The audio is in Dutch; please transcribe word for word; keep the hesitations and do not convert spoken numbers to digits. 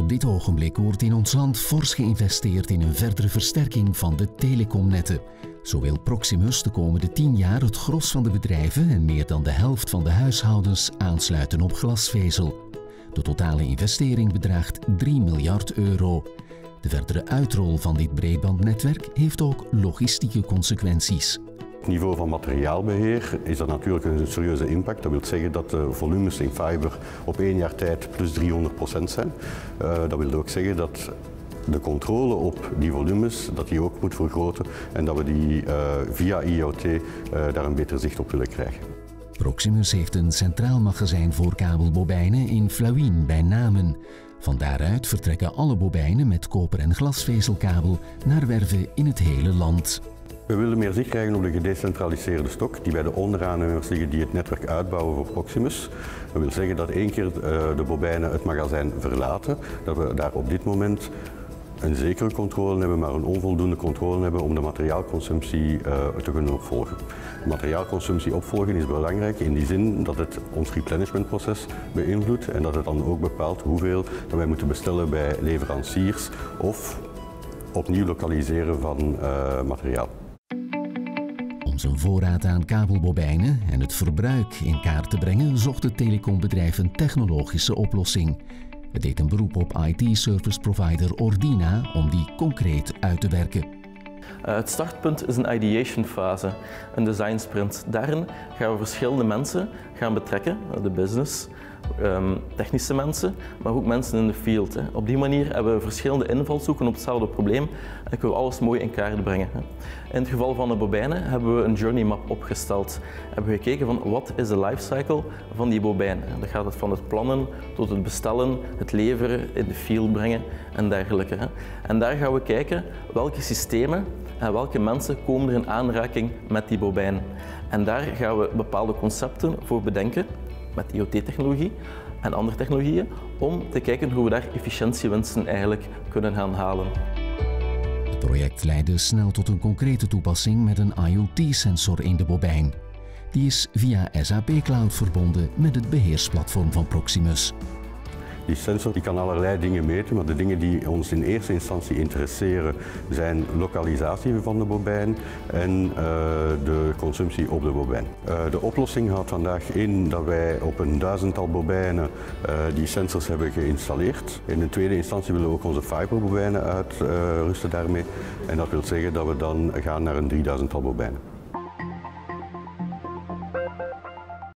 Op dit ogenblik wordt in ons land fors geïnvesteerd in een verdere versterking van de telecomnetten. Zo wil Proximus de komende tien jaar het gros van de bedrijven en meer dan de helft van de huishoudens aansluiten op glasvezel. De totale investering bedraagt drie miljard euro. De verdere uitrol van dit breedbandnetwerk heeft ook logistieke consequenties. Op het niveau van materiaalbeheer is dat natuurlijk een serieuze impact. Dat wil zeggen dat de volumes in fiber op één jaar tijd plus driehonderd procent zijn. Uh, dat wil ook zeggen dat de controle op die volumes dat die ook moet vergroten en dat we die uh, via I O T uh, daar een beter zicht op willen krijgen. Proximus heeft een centraal magazijn voor kabelbobijnen in Flauwien bij Namen. Van daaruit vertrekken alle bobijnen met koper- en glasvezelkabel naar werven in het hele land. We willen meer zicht krijgen op de gedecentraliseerde stok die bij de onderaannemers liggen die het netwerk uitbouwen voor Proximus. Dat wil zeggen dat één keer de bobijnen het magazijn verlaten, dat we daar op dit moment een zekere controle hebben, maar een onvoldoende controle hebben om de materiaalconsumptie uh, te kunnen opvolgen. De materiaalconsumptie opvolgen is belangrijk in die zin dat het ons replenishmentproces beïnvloedt en dat het dan ook bepaalt hoeveel wij moeten bestellen bij leveranciers of opnieuw lokaliseren van uh, materiaal. Om zijn voorraad aan kabelbobijnen en het verbruik in kaart te brengen, zocht het telecombedrijf een technologische oplossing. Het deed een beroep op I T-service provider Ordina om die concreet uit te werken. Uh, het startpunt is een ideation fase, een design sprint. Daarin gaan we verschillende mensen gaan betrekken, de business, um, technische mensen, maar ook mensen in de field. Hè. Op die manier hebben we verschillende invalshoeken op hetzelfde probleem en kunnen we alles mooi in kaart brengen. Hè. In het geval van de bobijnen hebben we een journey map opgesteld. Hebben we gekeken van wat is de lifecycle van die bobijn. Dan gaat het van het plannen tot het bestellen, het leveren, in de field brengen en dergelijke. Hè. En daar gaan we kijken welke systemen en welke mensen komen er in aanraking met die bobijn. En daar gaan we bepaalde concepten voor bedenken met I O T-technologie en andere technologieën om te kijken hoe we daar efficiëntiewinsten eigenlijk kunnen gaan halen. Het project leidde snel tot een concrete toepassing met een I O T-sensor in de bobijn. Die is via S A P Cloud verbonden met het beheersplatform van Proximus. Die sensor die kan allerlei dingen meten, maar de dingen die ons in eerste instantie interesseren zijn lokalisatie van de bobijn en uh, de consumptie op de bobijn. Uh, de oplossing houdt vandaag in dat wij op een duizendtal bobijnen uh, die sensors hebben geïnstalleerd. In een tweede instantie willen we ook onze fiberbobijnen uitrusten uh, daarmee en dat wil zeggen dat we dan gaan naar een drieduizendtal bobijnen.